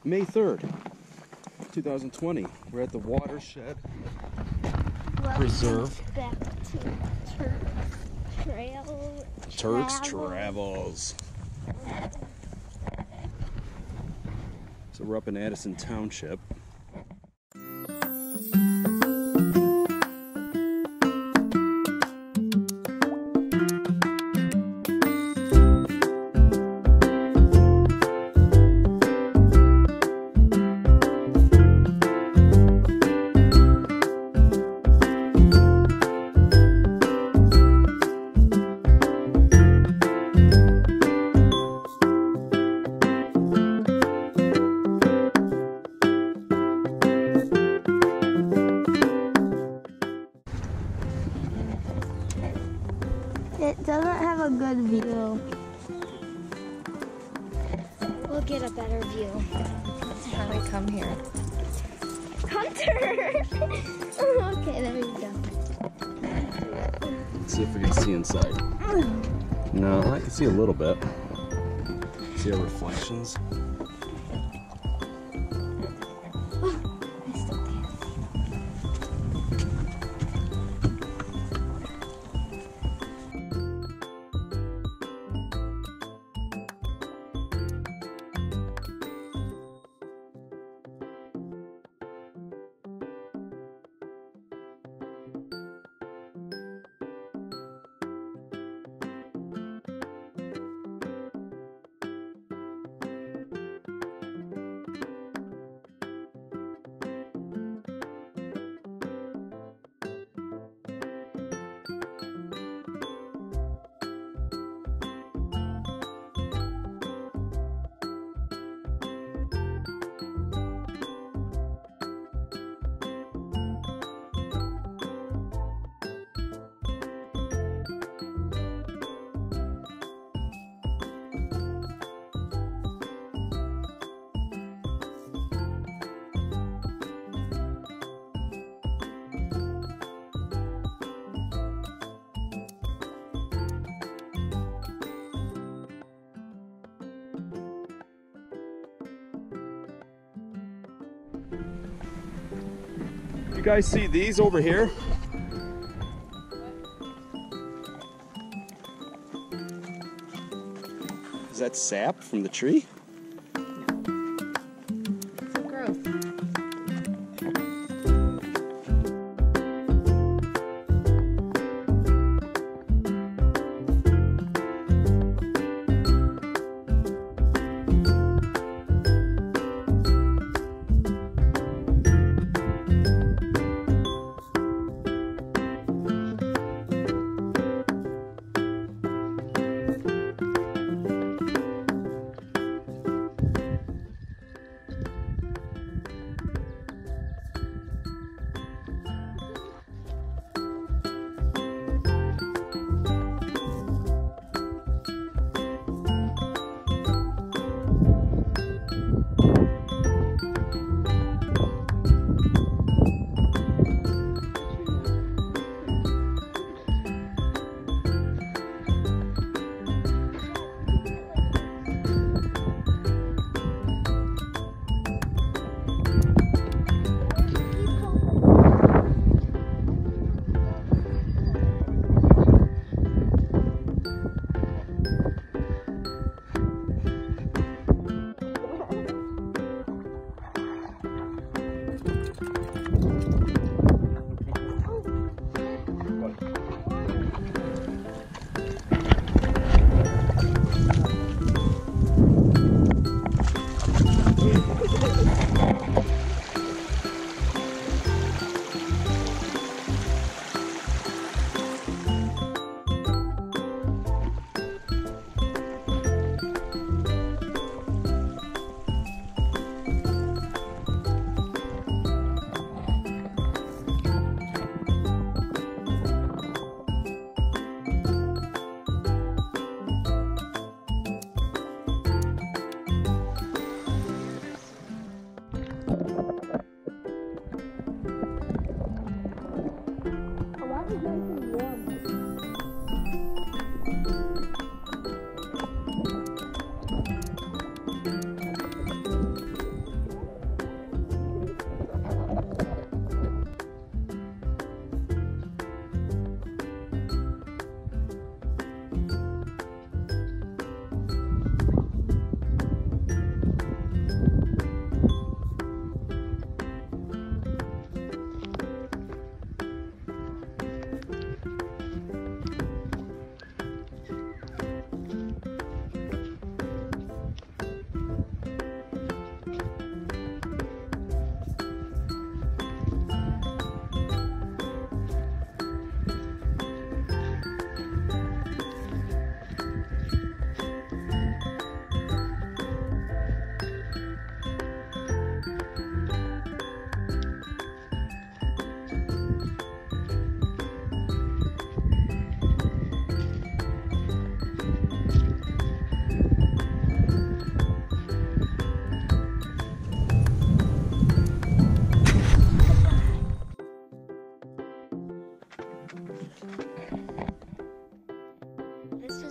May 3rd, 2020. We're at the Watershed Preserve. Back to Turks Travels. So we're up in Addison Township. It doesn't have a good view. We'll get a better view. That's how we come here. Hunter! Okay, there you go. Let's see if we can see inside. No, I can see a little bit. See our reflections. You guys see these over here? Is that sap from the tree? Some growth.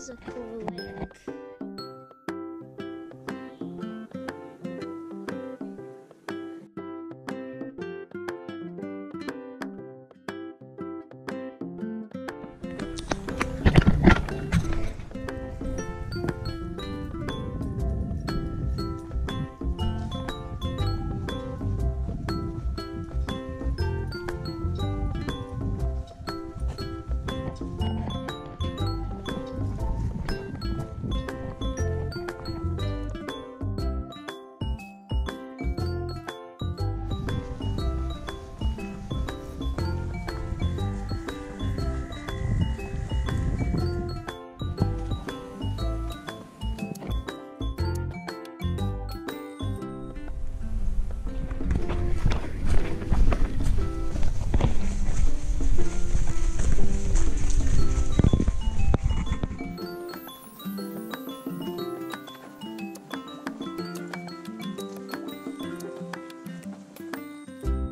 is a cool lake.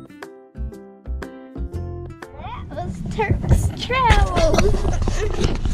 That was Turk's Travels.